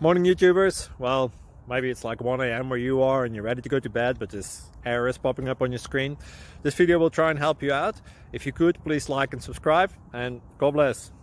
Morning YouTubers. Well, maybe it's like 1 a.m. where you are and you're ready to go to bed, but this error is popping up on your screen. This video will try and help you out. If you could, please like and subscribe, and God bless.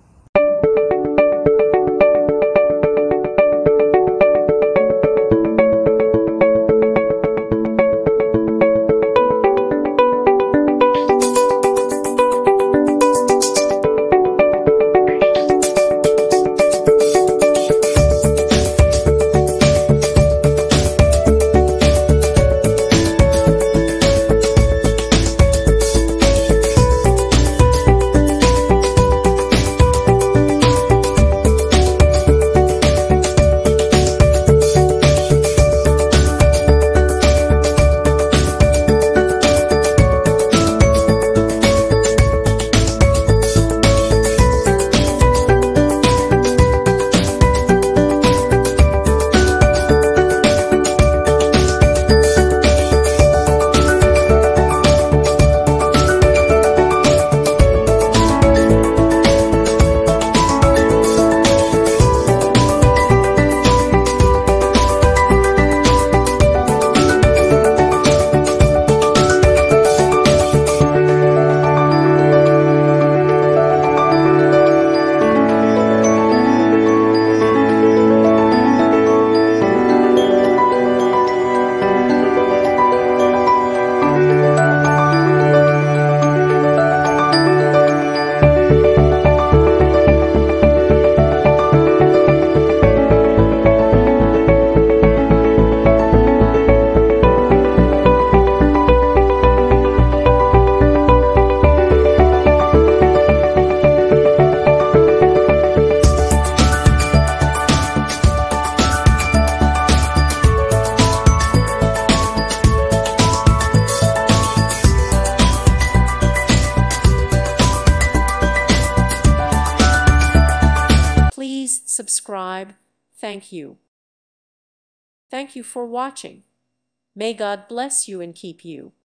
Please subscribe. Thank you. Thank you for watching. May God bless you and keep you.